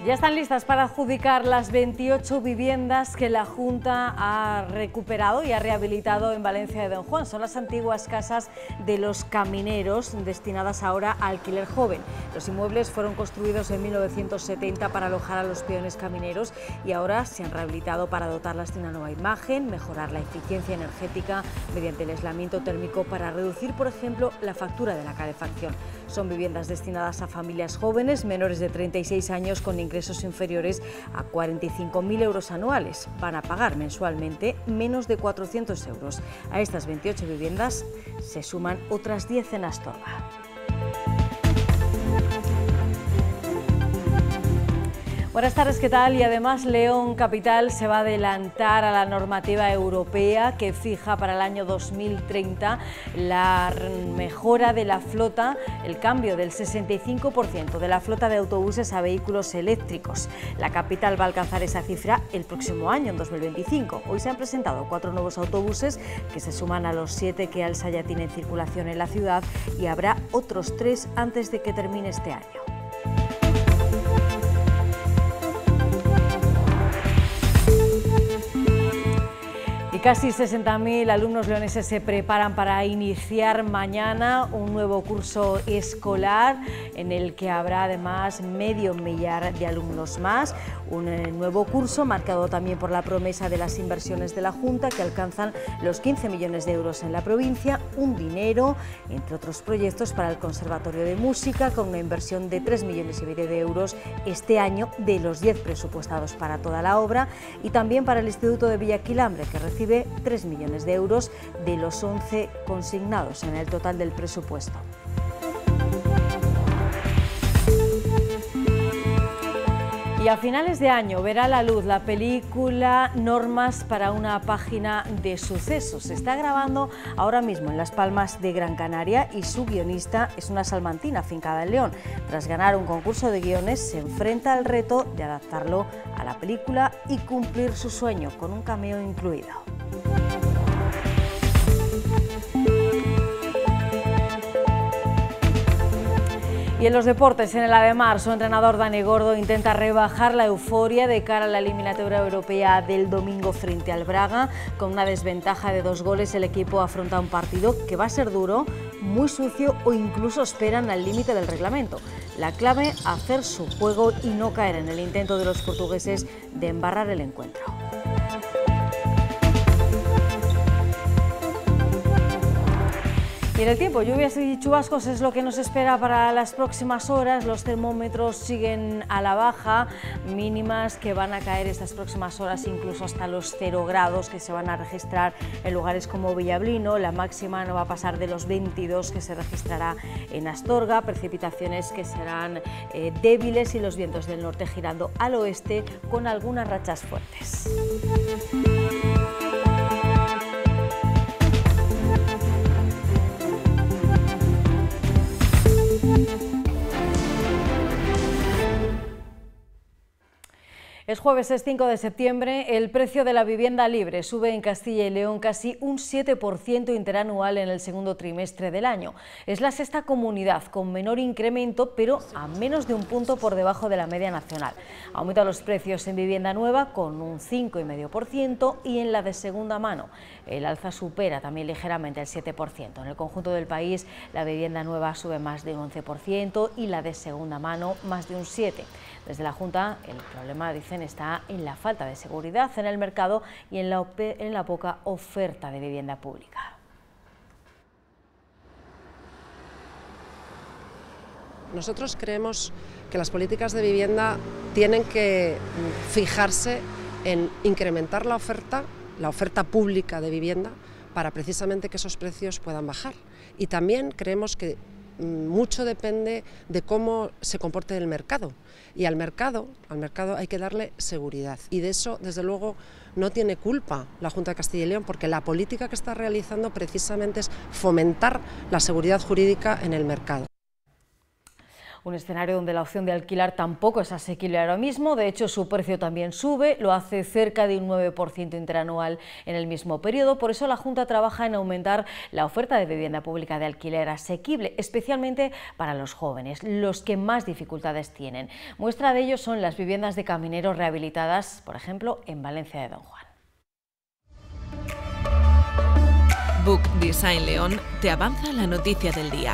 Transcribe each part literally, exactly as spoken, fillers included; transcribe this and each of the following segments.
Ya están listas para adjudicar las veintiocho viviendas que la Junta ha recuperado y ha rehabilitado en Valencia de Don Juan. Son las antiguas casas de los camineros destinadas ahora a alquiler joven. Los inmuebles fueron construidos en mil novecientos setenta para alojar a los peones camineros y ahora se han rehabilitado para dotarlas de una nueva imagen, mejorar la eficiencia energética mediante el aislamiento térmico para reducir, por ejemplo, la factura de la calefacción. Son viviendas destinadas a familias jóvenes menores de treinta y seis años con ingresos inferiores a cuarenta y cinco mil euros anuales. Van a pagar mensualmente menos de cuatrocientos euros. A estas veintiocho viviendas se suman otras diez en Astorga. Buenas tardes, ¿qué tal? Y además León Capital se va a adelantar a la normativa europea que fija para el año dos mil treinta la mejora de la flota, el cambio del sesenta y cinco por ciento de la flota de autobuses a vehículos eléctricos. La capital va a alcanzar esa cifra el próximo año, en dos mil veinticinco. Hoy se han presentado cuatro nuevos autobuses que se suman a los siete que Alsa ya tiene en circulación en la ciudad y habrá otros tres antes de que termine este año. Casi sesenta mil alumnos leoneses se preparan para iniciar mañana un nuevo curso escolar en el que habrá además medio millar de alumnos más. Un nuevo curso marcado también por la promesa de las inversiones de la Junta que alcanzan los quince millones de euros en la provincia, un dinero, entre otros proyectos, para el Conservatorio de Música con una inversión de tres millones y medio de euros este año de los diez presupuestados para toda la obra, y también para el Instituto de Villaquilambre, que recibe tres millones de euros de los once consignados en el total del presupuesto. Y a finales de año verá la luz la película Normas para una página de sucesos. Se está grabando ahora mismo en Las Palmas de Gran Canaria y su guionista es una salmantina afincada en León. Tras ganar un concurso de guiones, se enfrenta al reto de adaptarlo a la película y cumplir su sueño, con un cameo incluido. Y en los deportes, en el Ademar, su entrenador Dani Gordo intenta rebajar la euforia de cara a la eliminatoria europea del domingo frente al Braga. Con una desventaja de dos goles, el equipo afronta un partido que va a ser duro, muy sucio o incluso esperan al límite del reglamento. La clave, hacer su juego y no caer en el intento de los portugueses de embarrar el encuentro. Y en el tiempo, lluvias y chubascos es lo que nos espera para las próximas horas. Los termómetros siguen a la baja, mínimas que van a caer estas próximas horas incluso hasta los cero grados que se van a registrar en lugares como Villablino. La máxima no va a pasar de los veintidós que se registrará en Astorga, precipitaciones que serán eh, débiles y los vientos del norte girando al oeste con algunas rachas fuertes. Es jueves, es cinco de septiembre, el precio de la vivienda libre sube en Castilla y León casi un siete por ciento interanual en el segundo trimestre del año. Es la sexta comunidad con menor incremento, pero a menos de un punto por debajo de la media nacional. Aumentan los precios en vivienda nueva con un cinco coma cinco por ciento y en la de segunda mano. El alza supera también ligeramente el siete por ciento. En el conjunto del país, la vivienda nueva sube más de un once por ciento y la de segunda mano más de un siete por ciento. Desde la Junta, el problema, dicen, está en la falta de seguridad en el mercado y en la, en la poca oferta de vivienda pública. Nosotros creemos que las políticas de vivienda tienen que fijarse en incrementar la oferta, la oferta pública de vivienda, para precisamente que esos precios puedan bajar. Y también creemos que mucho depende de cómo se comporte el mercado, y al mercado, al mercado hay que darle seguridad, y de eso desde luego no tiene culpa la Junta de Castilla y León, porque la política que está realizando precisamente es fomentar la seguridad jurídica en el mercado. Un escenario donde la opción de alquilar tampoco es asequible ahora mismo, de hecho su precio también sube, lo hace cerca de un nueve por ciento interanual en el mismo periodo, por eso la Junta trabaja en aumentar la oferta de vivienda pública de alquiler asequible, especialmente para los jóvenes, los que más dificultades tienen. Muestra de ello son las viviendas de camineros rehabilitadas, por ejemplo, en Valencia de Don Juan. Book Design León te avanza la noticia del día.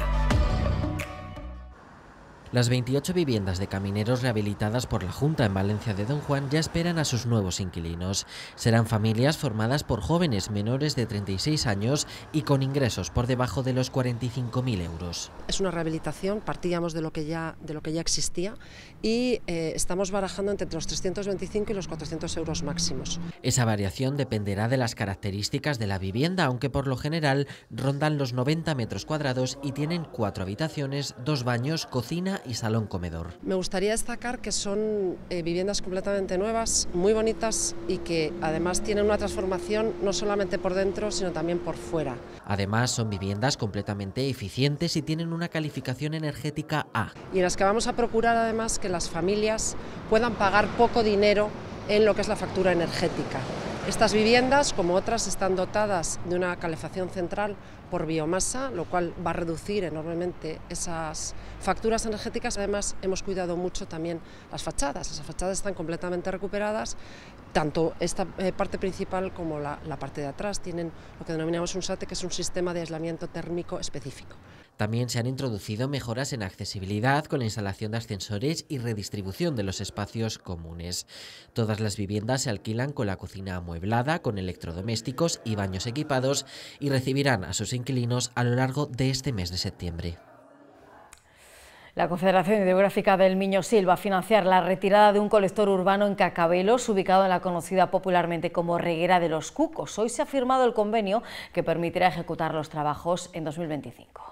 Las veintiocho viviendas de camineros rehabilitadas por la Junta en Valencia de Don Juan ya esperan a sus nuevos inquilinos. Serán familias formadas por jóvenes menores de treinta y seis años y con ingresos por debajo de los cuarenta y cinco mil euros. Es una rehabilitación, partíamos de lo que ya, de lo que ya existía y eh, estamos barajando entre los trescientos veinticinco y los cuatrocientos euros máximos. Esa variación dependerá de las características de la vivienda, aunque por lo general rondan los noventa metros cuadrados y tienen cuatro habitaciones, dos baños, cocina y salón comedor. Me gustaría destacar que son eh, viviendas completamente nuevas, muy bonitas y que además tienen una transformación no solamente por dentro sino también por fuera. Además son viviendas completamente eficientes y tienen una calificación energética A. Y en las que vamos a procurar además que las familias puedan pagar poco dinero en lo que es la factura energética. Estas viviendas, como otras, están dotadas de una calefacción central por biomasa, lo cual va a reducir enormemente esas facturas energéticas. Además, hemos cuidado mucho también las fachadas. Las fachadas están completamente recuperadas, tanto esta eh, parte principal como la, la parte de atrás. Tienen lo que denominamos un S A T E, que es un sistema de aislamiento térmico específico. También se han introducido mejoras en accesibilidad con la instalación de ascensores y redistribución de los espacios comunes. Todas las viviendas se alquilan con la cocina amueblada, con electrodomésticos y baños equipados y recibirán a sus inquilinos a lo largo de este mes de septiembre. La Confederación Hidrográfica del Miño-Sil va a financiar la retirada de un colector urbano en Cacabelos, ubicado en la conocida popularmente como Reguera de los Cucos. Hoy se ha firmado el convenio que permitirá ejecutar los trabajos en dos mil veinticinco.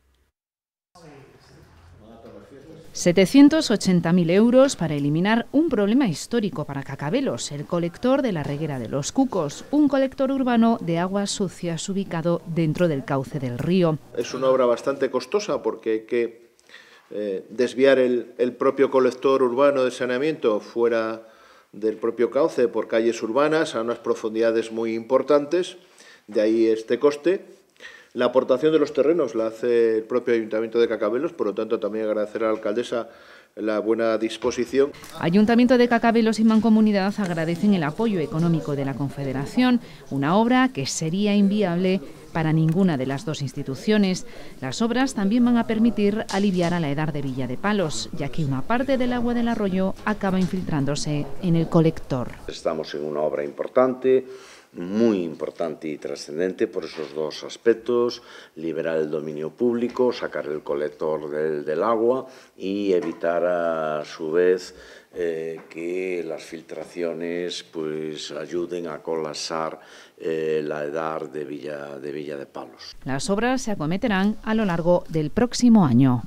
setecientos ochenta mil euros para eliminar un problema histórico para Cacabelos, el colector de la Reguera de los Cucos, un colector urbano de aguas sucias ubicado dentro del cauce del río. Es una obra bastante costosa porque hay que eh, desviar el, el propio colector urbano de saneamiento fuera del propio cauce por calles urbanas a unas profundidades muy importantes, de ahí este coste. La aportación de los terrenos la hace el propio Ayuntamiento de Cacabelos, por lo tanto también agradecer a la alcaldesa la buena disposición. Ayuntamiento de Cacabelos y Mancomunidad agradecen el apoyo económico de la Confederación, una obra que sería inviable para ninguna de las dos instituciones. Las obras también van a permitir aliviar a la Edar de Villa de Palos, ya que una parte del agua del arroyo acaba infiltrándose en el colector. Estamos en una obra importante, muy importante y trascendente por esos dos aspectos: liberar el dominio público, sacar el colector del, del agua y evitar a su vez eh, que las filtraciones pues ayuden a colapsar eh, la Edar de Villa, de Villa de Palos. Las obras se acometerán a lo largo del próximo año.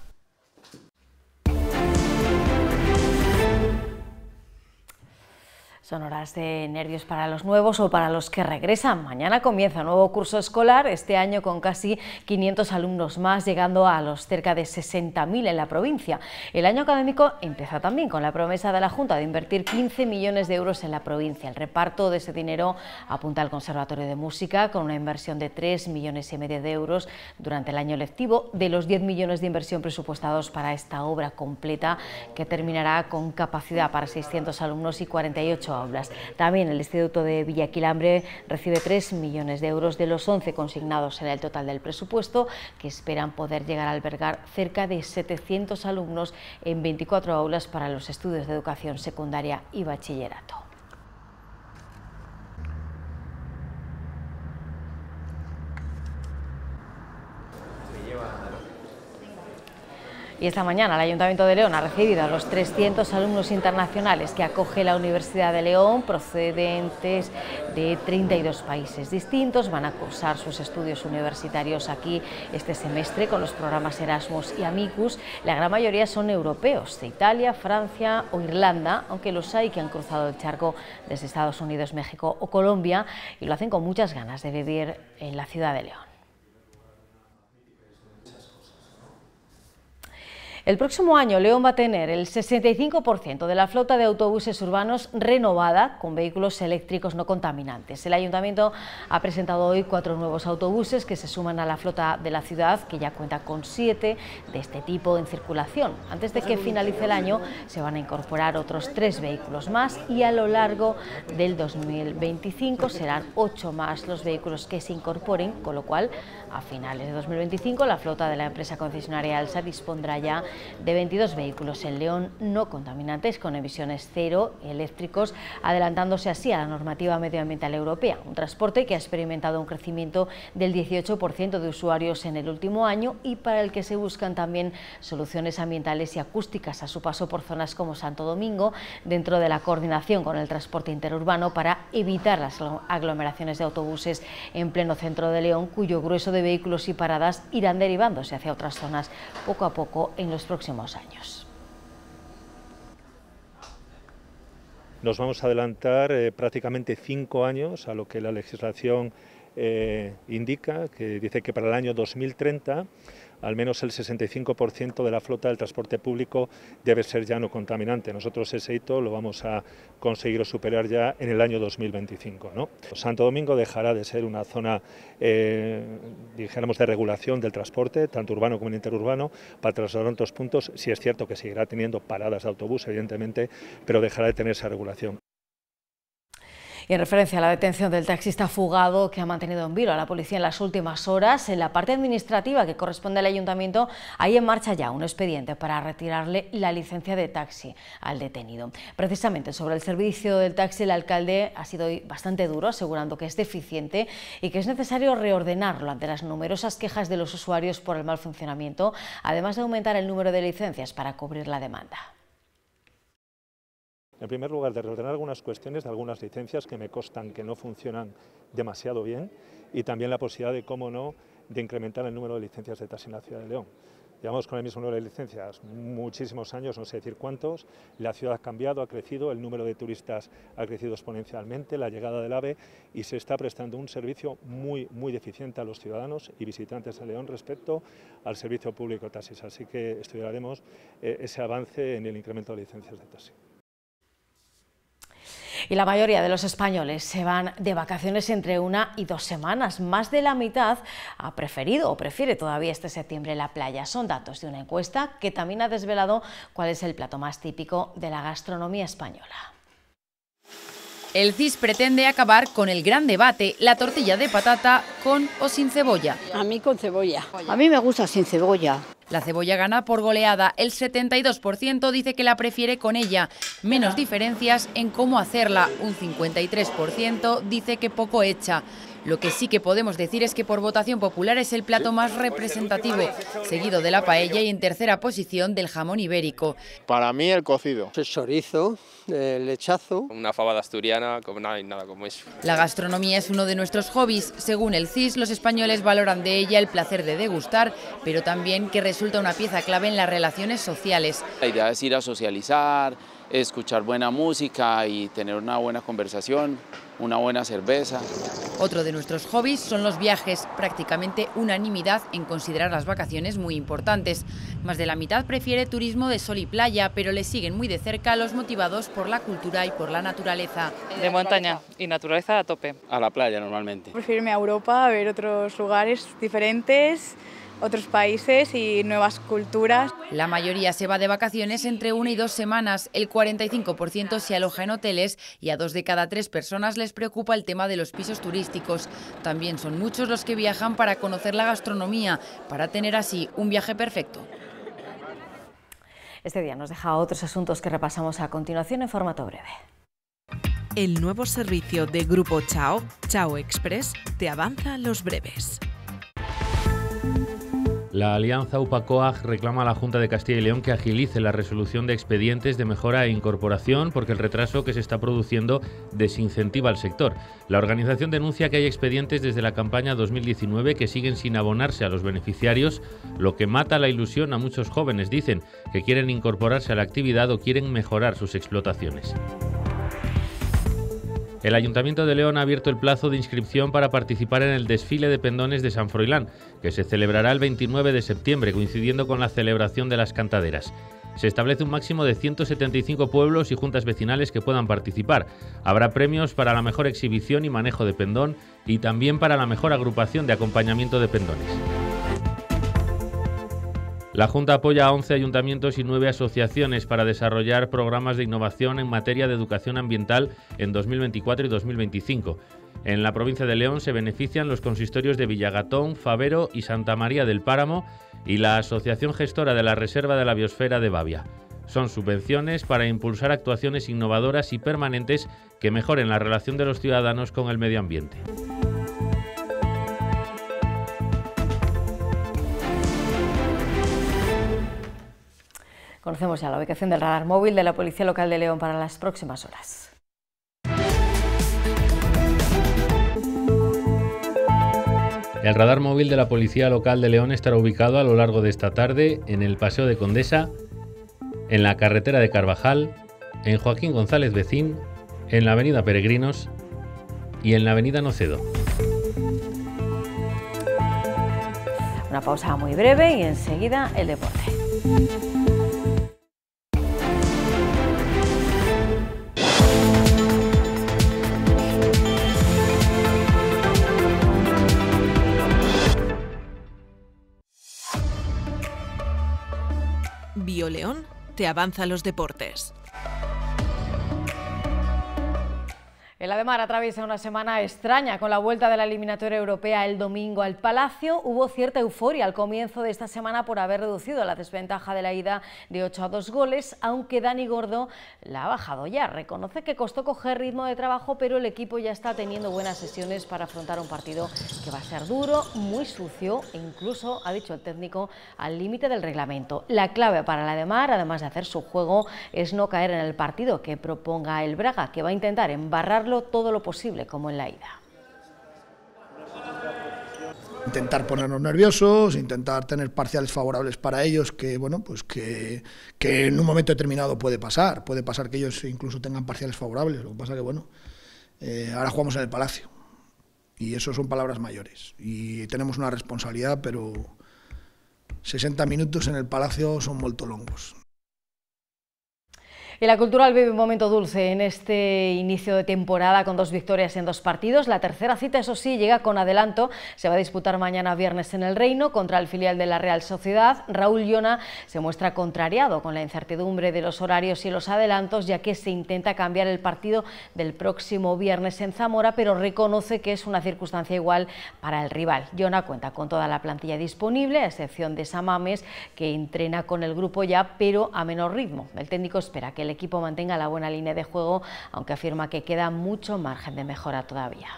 Son horas de nervios para los nuevos o para los que regresan. Mañana comienza un nuevo curso escolar, este año con casi quinientos alumnos más, llegando a los cerca de sesenta mil en la provincia. El año académico empieza también con la promesa de la Junta de invertir quince millones de euros en la provincia. El reparto de ese dinero apunta al Conservatorio de Música, con una inversión de tres millones y medio de euros durante el año lectivo, de los diez millones de inversión presupuestados para esta obra completa, que terminará con capacidad para seiscientos alumnos y cuarenta y ocho aulas. También el Instituto de Villaquilambre recibe tres millones de euros de los once consignados en el total del presupuesto, que esperan poder llegar a albergar cerca de setecientos alumnos en veinticuatro aulas para los estudios de educación secundaria y bachillerato. Y esta mañana el Ayuntamiento de León ha recibido a los trescientos alumnos internacionales que acoge la Universidad de León, procedentes de treinta y dos países distintos. Van a cursar sus estudios universitarios aquí este semestre con los programas Erasmus y Amicus. La gran mayoría son europeos, de Italia, Francia o Irlanda, aunque los hay que han cruzado el charco desde Estados Unidos, México o Colombia, y lo hacen con muchas ganas de vivir en la ciudad de León. El próximo año León va a tener el sesenta y cinco por ciento de la flota de autobuses urbanos renovada con vehículos eléctricos no contaminantes. El Ayuntamiento ha presentado hoy cuatro nuevos autobuses que se suman a la flota de la ciudad, que ya cuenta con siete de este tipo en circulación. Antes de que finalice el año se van a incorporar otros tres vehículos más y a lo largo del dos mil veinticinco serán ocho más los vehículos que se incorporen, con lo cual a finales de dos mil veinticinco la flota de la empresa concesionaria Alsa dispondrá ya de veintidós vehículos en León no contaminantes con emisiones cero eléctricos, adelantándose así a la normativa medioambiental europea. Un transporte que ha experimentado un crecimiento del dieciocho por ciento de usuarios en el último año y para el que se buscan también soluciones ambientales y acústicas a su paso por zonas como Santo Domingo, dentro de la coordinación con el transporte interurbano para evitar las aglomeraciones de autobuses en pleno centro de León, cuyo grueso de vehículos y paradas irán derivándose hacia otras zonas poco a poco en los próximos años. Nos vamos a adelantar eh, prácticamente cinco años a lo que la legislación eh, indica, que dice que para el año dos mil treinta al menos el sesenta y cinco por ciento de la flota del transporte público debe ser ya no contaminante. Nosotros ese hito lo vamos a conseguir o superar ya en el año dos mil veinticinco, ¿no? Santo Domingo dejará de ser una zona, eh, dijéramos, de regulación del transporte, tanto urbano como interurbano, para trasladar otros puntos. Sí es cierto que seguirá teniendo paradas de autobús, evidentemente, pero dejará de tener esa regulación. Y en referencia a la detención del taxista fugado que ha mantenido en vilo a la policía en las últimas horas, en la parte administrativa que corresponde al Ayuntamiento hay en marcha ya un expediente para retirarle la licencia de taxi al detenido. Precisamente sobre el servicio del taxi, el alcalde ha sido bastante duro, asegurando que es deficiente y que es necesario reordenarlo ante las numerosas quejas de los usuarios por el mal funcionamiento, además de aumentar el número de licencias para cubrir la demanda. En primer lugar, de reordenar algunas cuestiones de algunas licencias que me constan que no funcionan demasiado bien y también la posibilidad de, cómo no, de incrementar el número de licencias de taxi en la ciudad de León. Llevamos con el mismo número de licencias muchísimos años, no sé decir cuántos, la ciudad ha cambiado, ha crecido, el número de turistas ha crecido exponencialmente, la llegada del AVE y se está prestando un servicio muy, muy deficiente a los ciudadanos y visitantes de León respecto al servicio público de taxis. Así que estudiaremos eh, ese avance en el incremento de licencias de taxi. Y la mayoría de los españoles se van de vacaciones entre una y dos semanas. Más de la mitad ha preferido o prefiere todavía este septiembre la playa. Son datos de una encuesta que también ha desvelado cuál es el plato más típico de la gastronomía española. El C I S pretende acabar con el gran debate, la tortilla de patata con o sin cebolla. A mí con cebolla. A mí me gusta sin cebolla. La cebolla gana por goleada, el setenta y dos por ciento dice que la prefiere con ella. Menos diferencias en cómo hacerla, un cincuenta y tres por ciento dice que poco hecha. Lo que sí que podemos decir es que por votación popular es el plato más representativo, seguido de la paella y en tercera posición del jamón ibérico. Para mí el cocido. El chorizo, el lechazo. Una fabada asturiana, como nada, nada como eso. La gastronomía es uno de nuestros hobbies. Según el C I S, los españoles valoran de ella el placer de degustar, pero también que resulta una pieza clave en las relaciones sociales. La idea es ir a socializar, escuchar buena música y tener una buena conversación, una buena cerveza. Otro de nuestros hobbies son los viajes, prácticamente unanimidad en considerar las vacaciones muy importantes. Más de la mitad prefiere turismo de sol y playa, pero le siguen muy de cerca los motivados por la cultura y por la naturaleza. De montaña y naturaleza a tope. A la playa normalmente. Prefiero irme a Europa, a ver otros lugares diferentes, otros países y nuevas culturas. La mayoría se va de vacaciones entre una y dos semanas, el cuarenta y cinco por ciento se aloja en hoteles y a dos de cada tres personas les preocupa el tema de los pisos turísticos. También son muchos los que viajan para conocer la gastronomía, para tener así un viaje perfecto. Este día nos deja otros asuntos que repasamos a continuación en formato breve. El nuevo servicio de Grupo Chao, Chao Express, te avanza los breves. La alianza U P A COAG reclama a la Junta de Castilla y León que agilice la resolución de expedientes de mejora e incorporación porque el retraso que se está produciendo desincentiva al sector. La organización denuncia que hay expedientes desde la campaña dos mil diecinueve que siguen sin abonarse a los beneficiarios, lo que mata la ilusión a muchos jóvenes, dicen, que quieren incorporarse a la actividad o quieren mejorar sus explotaciones. El Ayuntamiento de León ha abierto el plazo de inscripción para participar en el desfile de pendones de San Froilán, que se celebrará el veintinueve de septiembre, coincidiendo con la celebración de las cantaderas. Se establece un máximo de ciento setenta y cinco pueblos y juntas vecinales que puedan participar. Habrá premios para la mejor exhibición y manejo de pendón y también para la mejor agrupación de acompañamiento de pendones. La Junta apoya a once ayuntamientos y nueve asociaciones para desarrollar programas de innovación en materia de educación ambiental en dos mil veinticuatro y dos mil veinticinco. En la provincia de León se benefician los consistorios de Villagatón, Favero y Santa María del Páramo y la Asociación Gestora de la Reserva de la Biosfera de Bavia. Son subvenciones para impulsar actuaciones innovadoras y permanentes que mejoren la relación de los ciudadanos con el medio ambiente. Conocemos ya la ubicación del radar móvil de la Policía Local de León para las próximas horas. El radar móvil de la Policía Local de León estará ubicado a lo largo de esta tarde en el Paseo de Condesa, en la carretera de Carvajal, en Joaquín González Becín, en la avenida Peregrinos y en la avenida Nocedo. Una pausa muy breve y enseguida el deporte. BioLeón te avanza los deportes. El Ademar atraviesa una semana extraña con la vuelta de la eliminatoria europea el domingo al Palacio. Hubo cierta euforia al comienzo de esta semana por haber reducido la desventaja de la ida de ocho a dos goles, aunque Dani Gordo la ha bajado ya. Reconoce que costó coger ritmo de trabajo, pero el equipo ya está teniendo buenas sesiones para afrontar un partido que va a ser duro, muy sucio e incluso, ha dicho el técnico, al límite del reglamento. La clave para el Ademar, además de hacer su juego, es no caer en el partido que proponga el Braga, que va a intentar embarrarlo todo lo posible como en la ida. Intentar ponernos nerviosos, intentar tener parciales favorables para ellos, que bueno, pues que, que en un momento determinado puede pasar, puede pasar que ellos incluso tengan parciales favorables. Lo que pasa que bueno, eh, ahora jugamos en el Palacio y eso son palabras mayores y tenemos una responsabilidad, pero sesenta minutos en el Palacio son muy longos. Y la Cultural vive un momento dulce en este inicio de temporada con dos victorias en dos partidos. La tercera cita, eso sí, llega con adelanto. Se va a disputar mañana viernes en el Reino contra el filial de la Real Sociedad. Raúl Llona se muestra contrariado con la incertidumbre de los horarios y los adelantos, ya que se intenta cambiar el partido del próximo viernes en Zamora, pero reconoce que es una circunstancia igual para el rival. Llona cuenta con toda la plantilla disponible, a excepción de Samames, que entrena con el grupo ya, pero a menor ritmo. El técnico espera que el equipo mantenga la buena línea de juego, aunque afirma que queda mucho margen de mejora todavía.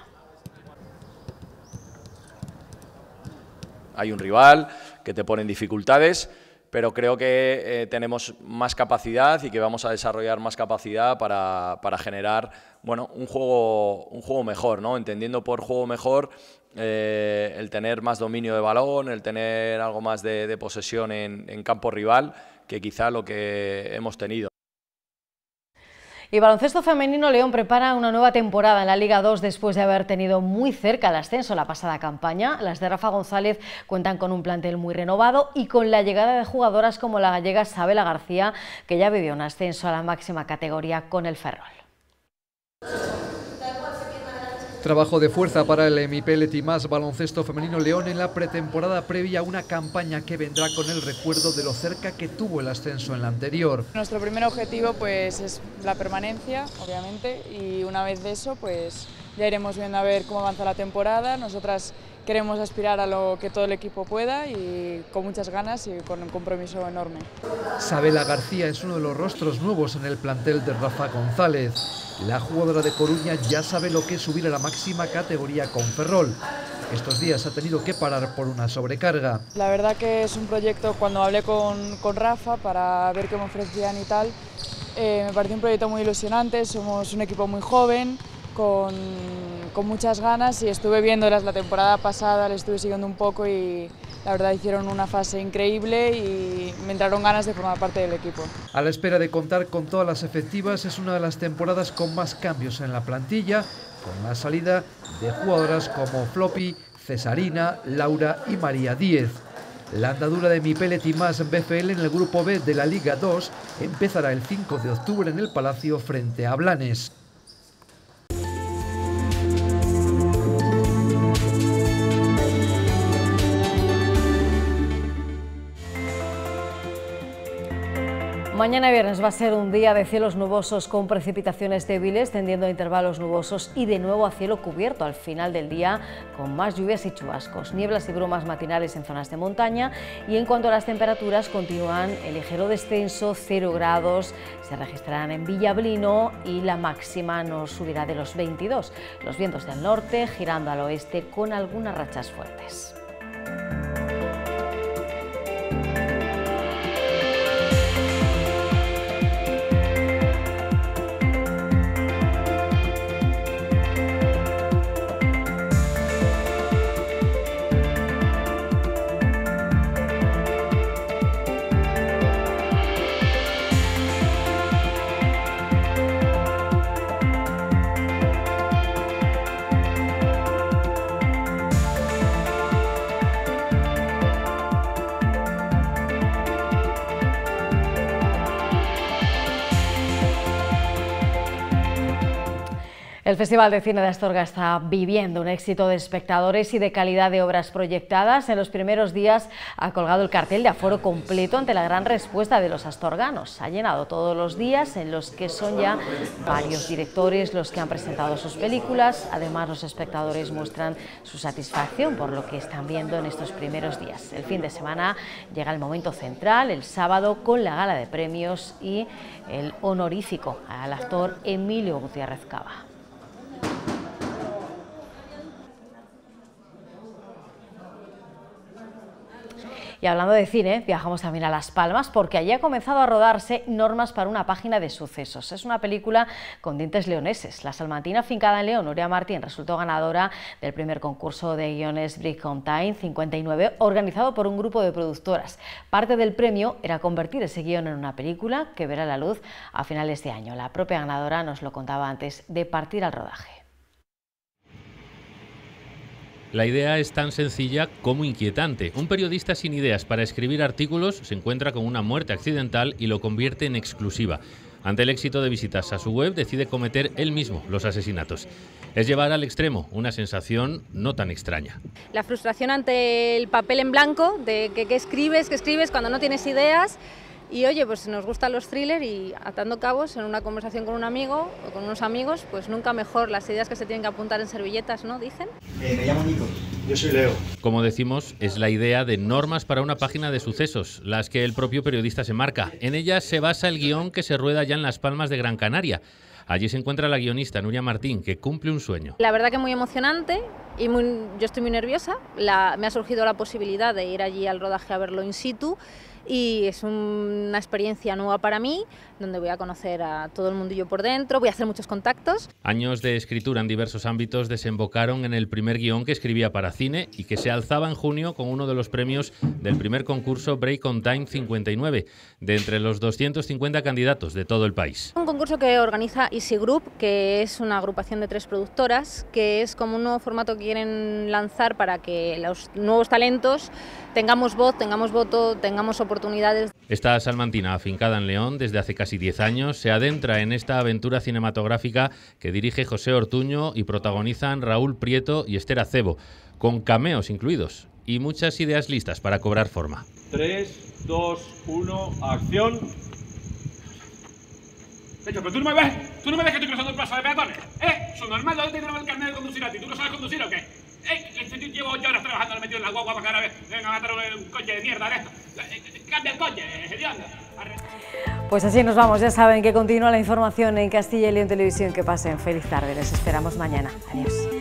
Hay un rival que te pone en dificultades, pero creo que eh, tenemos más capacidad y que vamos a desarrollar más capacidad para, para generar, bueno, un juego, un juego mejor, ¿no? Entendiendo por juego mejor eh, el tener más dominio de balón, el tener algo más de, de posesión en, en campo rival, que quizá lo que hemos tenido. Y baloncesto femenino, León prepara una nueva temporada en la Liga dos después de haber tenido muy cerca el ascenso la pasada campaña. Las de Rafa González cuentan con un plantel muy renovado y con la llegada de jugadoras como la gallega Sabela García, que ya vivió un ascenso a la máxima categoría con el Ferrol. Trabajo de fuerza para el Emipellet y más baloncesto femenino León en la pretemporada previa a una campaña que vendrá con el recuerdo de lo cerca que tuvo el ascenso en la anterior. Nuestro primer objetivo pues es la permanencia, obviamente, y una vez de eso pues ya iremos viendo a ver cómo avanza la temporada. Nosotras queremos aspirar a lo que todo el equipo pueda y con muchas ganas y con un compromiso enorme. Sabela García es uno de los rostros nuevos en el plantel de Rafa González. La jugadora de Coruña ya sabe lo que es subir a la máxima categoría con Ferrol. Estos días ha tenido que parar por una sobrecarga. La verdad que es un proyecto, cuando hablé con, con Rafa para ver qué me ofrecían y tal, eh, me pareció un proyecto muy ilusionante. Somos un equipo muy joven, con, con muchas ganas, y estuve viéndolas la temporada pasada, le estuve siguiendo un poco y la verdad hicieron una fase increíble y me entraron ganas de formar parte del equipo. A la espera de contar con todas las efectivas, es una de las temporadas con más cambios en la plantilla, con la salida de jugadoras como Floppy, Cesarina, Laura y María Díez. La andadura de Mipele Timás en B F L en el grupo B de la Liga dos empezará el cinco de octubre en el Palacio frente a Blanes. Mañana viernes va a ser un día de cielos nubosos con precipitaciones débiles, tendiendo a intervalos nubosos y de nuevo a cielo cubierto al final del día, con más lluvias y chubascos, nieblas y brumas matinales en zonas de montaña. Y en cuanto a las temperaturas, continúan el ligero descenso, cero grados se registrarán en Villablino y la máxima no subirá de los veintidós. Los vientos del norte girando al oeste con algunas rachas fuertes. El Festival de Cine de Astorga está viviendo un éxito de espectadores y de calidad de obras proyectadas. En los primeros días ha colgado el cartel de aforo completo ante la gran respuesta de los astorganos. Ha llenado todos los días, en los que son ya varios directores los que han presentado sus películas. Además, los espectadores muestran su satisfacción por lo que están viendo en estos primeros días. El fin de semana llega el momento central, el sábado, con la gala de premios y el honorífico al actor Emilio Gutiérrez Cava. Y hablando de cine, viajamos también a Las Palmas porque allí ha comenzado a rodarse Normas para una página de sucesos. Es una película con dientes leoneses. La salmantina afincada en León, Nuria Martín, resultó ganadora del primer concurso de guiones Break on Time cincuenta y nueve, organizado por un grupo de productoras. Parte del premio era convertir ese guión en una película que verá la luz a finales de año. La propia ganadora nos lo contaba antes de partir al rodaje. La idea es tan sencilla como inquietante. Un periodista sin ideas para escribir artículos se encuentra con una muerte accidental y lo convierte en exclusiva. Ante el éxito de visitas a su web, decide cometer él mismo los asesinatos. Es llevar al extremo una sensación no tan extraña. La frustración ante el papel en blanco, de que, que escribes, que escribes cuando no tienes ideas. Y oye, pues nos gustan los thrillers y atando cabos en una conversación con un amigo o con unos amigos, pues nunca mejor las ideas que se tienen que apuntar en servilletas, ¿no? Dicen. Eh, me llamo Nico, yo soy Leo. Como decimos, es la idea de Normas para una página de sucesos, las que el propio periodista se marca. En ellas se basa el guión que se rueda ya en Las Palmas de Gran Canaria. Allí se encuentra la guionista Nuria Martín, que cumple un sueño. La verdad que muy emocionante y muy, yo estoy muy nerviosa. La, me ha surgido la posibilidad de ir allí al rodaje a verlo in situ. Y es una experiencia nueva para mí, donde voy a conocer a todo el mundillo por dentro, voy a hacer muchos contactos. Años de escritura en diversos ámbitos desembocaron en el primer guión que escribía para cine y que se alzaba en junio con uno de los premios del primer concurso Break on Time cincuenta y nueve, de entre los doscientos cincuenta candidatos de todo el país. Un concurso que organiza Easy Group, que es una agrupación de tres productoras, que es como un nuevo formato que quieren lanzar para que los nuevos talentos tengamos voz, tengamos voto, tengamos oportunidades. Esta salmantina, afincada en León desde hace casi diez años, se adentra en esta aventura cinematográfica que dirige José Ortuño y protagonizan Raúl Prieto y Esther Acebo, con cameos incluidos y muchas ideas listas para cobrar forma. tres, dos, uno, acción. Señor, pero tú no me ves, tú no me ves que estoy cruzando el paso de peatones, ¿eh? Su normal, ¿dónde te tenemos el carnet de conducir a ti? ¿Tú no sabes conducir o qué? ¡Eh! Que llevo yo horas trabajando metido en la guagua para que ahora venga a matar un, un coche de mierda de esto. ¡Cambia el coche, hedionda! Pues así nos vamos, ya saben que continúa la información en Castilla y León Televisión. Que pasen feliz tarde, les esperamos mañana. Adiós.